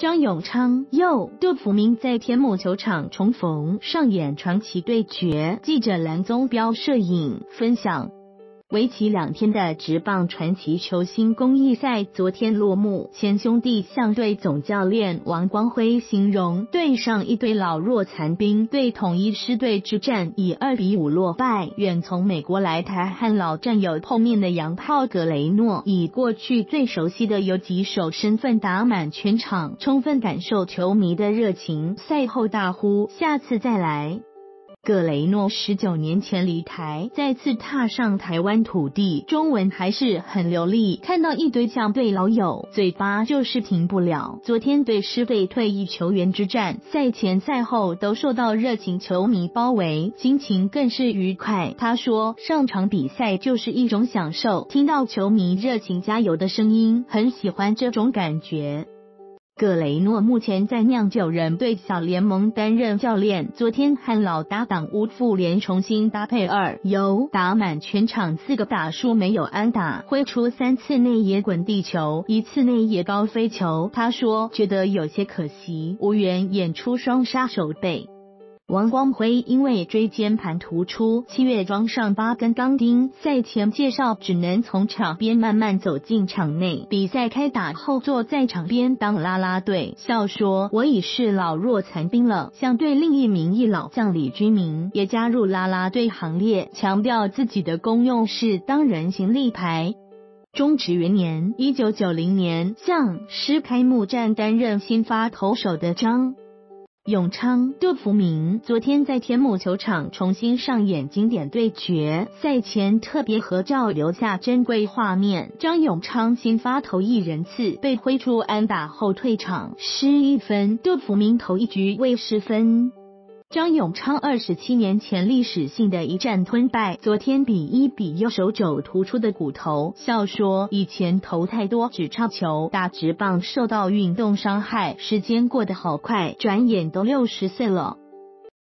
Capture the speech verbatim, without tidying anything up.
张永昌、又杜福明在天母球场重逢，上演传奇对决。记者蓝宗标摄影分享。为期两天的职棒传奇球星公益赛昨天落幕，前兄弟象队总教练王光辉形容对上一堆老弱残兵，对统一狮队之战以二比五落败。远从美国来台和老战友碰面的洋炮格雷诺，以过去最熟悉的游击手身份打满全场，充分感受球迷的热情。赛后大呼下次再来。葛雷诺十九年前离台，再次踏上台湾土地，中文还是很流利。看到一堆象队老友，嘴巴就是停不了。昨天对狮队退役球员之战，赛前赛后都受到热情球迷包围，心情更是愉快。他说，上场比赛就是一种享受，听到球迷热情加油的声音，很喜欢这种感觉。葛雷诺目前在酿酒人队小联盟担任教练，昨天和老搭档吴富连重新搭配二游，打满全场四个打数没有安打，挥出三次内野滚地球，一次内野高飞球。他说觉得有些可惜，无缘演出双杀手背。王光辉因为椎间盘突出，七月装上八根钢钉，赛前介绍只能从场边慢慢走进场内。比赛开打后，坐在场边当啦啦队，笑说：“我已是老弱残兵了。”相对另一名一老将李居明也加入啦啦队行列，强调自己的功用是当人形立牌。中职元年一九九零年，象狮开幕战担任先发投手的张永昌、杜福明昨天在天母球场重新上演经典对决，赛前特别合照留下珍贵画面。张永昌先发投一人次，被挥出安打后退场，失一分；杜福明投一局未失分。张永昌二十七年前历史性的一战吞败，昨天比一比右手肘突出的骨头，笑说以前投太多指叉球，打职棒受到运动伤害，时间过得好快，转眼都六十岁了。